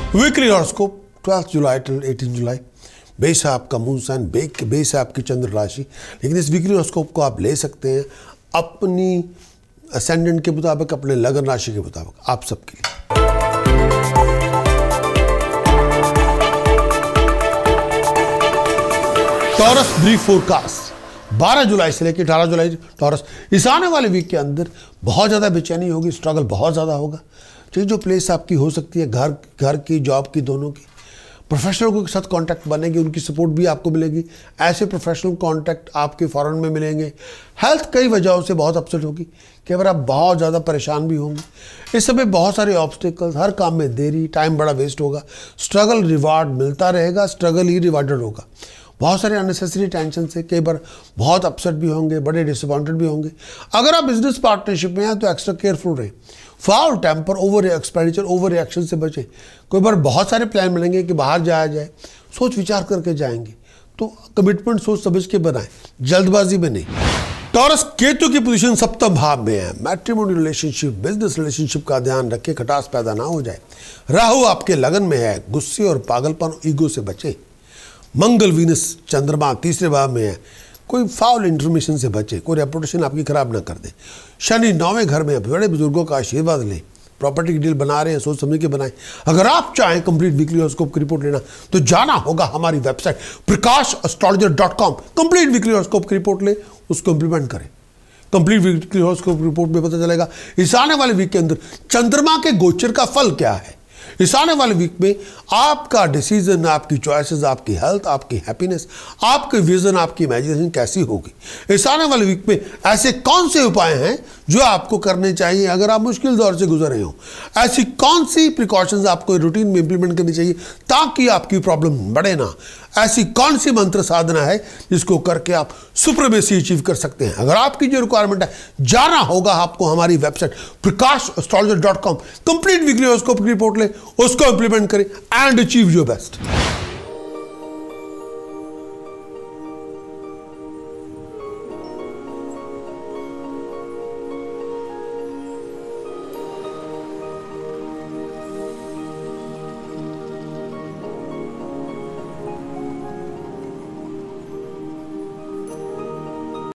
Weekly horoscope 12 July till 18 July. Base है आपका moon sign, base है आपकी चंद्र राशि। लेकिन इस वीकली हॉरोस्कोप को आप ले सकते हैं अपनी असेंडेंट के मुताबिक, अपने लगन राशि के मुताबिक, आप सबके लिए। टॉरस ब्रीफ फोरकास्ट 12 जुलाई से लेकर 18 जुलाई। टॉरस इस आने वाले वीक के अंदर बहुत ज़्यादा बेचैनी होगी, स्ट्रगल बहुत ज़्यादा होगा। ठीक, जो प्लेस आपकी हो सकती है घर की, जॉब की, दोनों की। प्रोफेशनल के साथ कांटेक्ट बनेगी, उनकी सपोर्ट भी आपको मिलेगी। ऐसे प्रोफेशनल कांटेक्ट आपके फॉरेन में मिलेंगे। हेल्थ कई वजहों से बहुत अपसेट होगी, कई बार आप बहुत ज़्यादा परेशान भी होंगे। इस समय बहुत सारे ऑब्स्टिकल्स, हर काम में देरी, टाइम बड़ा वेस्ट होगा। स्ट्रगल रिवार्ड मिलता रहेगा, स्ट्रगल ही रिवार्डेड होगा। बहुत सारे अननेसेसरी टेंशन से कई बार बहुत अपसेट भी होंगे, बड़े डिसअपॉइंटेड भी होंगे। अगर आप बिजनेस पार्टनरशिप में हैं तो एक्स्ट्रा केयरफुल रहें। Foul temper, over expenditure, over reaction से बचें। कोई बार बहुत सारे प्लान मिलेंगे कि बाहर जाया जाए, सोच विचार करके जाएंगे, तो कमिटमेंट सोच समझ के बनाएं, जल्दबाजी में नहीं। टॉरस केतु की पोजीशन सप्तम भाव में है। मैट्रिमोनी रिलेशनशिप, बिजनेस रिलेशनशिप का ध्यान रखें, खटास पैदा ना हो जाए। राहु आपके लगन में है, गुस्से और पागलपन, ईगो से बचें। मंगल वीनस चंद्रमा तीसरे भाव में है, कोई फाउल इंफॉर्मेशन से बचे, कोई रेपुटेशन आपकी खराब ना कर दे। शनि 9वें घर में है, बड़े बुजुर्गों का आशीर्वाद लें। प्रॉपर्टी की डील बना रहे हैं, सोच समझ के बनाएं। अगर आप चाहें कंप्लीट वीकली हॉरोस्कोप की रिपोर्ट लेना तो जाना होगा हमारी website prakash.astrologer.com। Complete weekly horoscope की रिपोर्ट लें, उसको इंप्लीमेंट करें। कंप्लीट वीकली हॉरोस्कोप रिपोर्ट में पता चलेगा इस आने वाले वीक के अंदर चंद्रमा के गोचर का फल क्या है। इस आने वाले वीक में आपका डिसीजन, आपकी चॉइसेस, आपकी हेल्थ, आपकी हैप्पीनेस, आपके विजन, आपकी इमेजिनेशन कैसी होगी। इस आने वाले वीक में ऐसे कौन से उपाय हैं जो आपको करने चाहिए अगर आप मुश्किल दौर से गुजर रहे हो। ऐसी कौन सी प्रिकॉशंस आपको रूटीन में इंप्लीमेंट करनी चाहिए ताकि आपकी प्रॉब्लम बढ़े ना। ऐसी कौन सी मंत्र साधना है जिसको करके आप सुप्रीमेसी अचीव कर सकते हैं। अगर आपकी जो रिक्वायरमेंट है, जाना होगा आपको हमारी website prakash.astrologer.com। Complete weekly horoscope की रिपोर्ट लें, उसको इंप्लीमेंट करें एंड अचीव योर बेस्ट।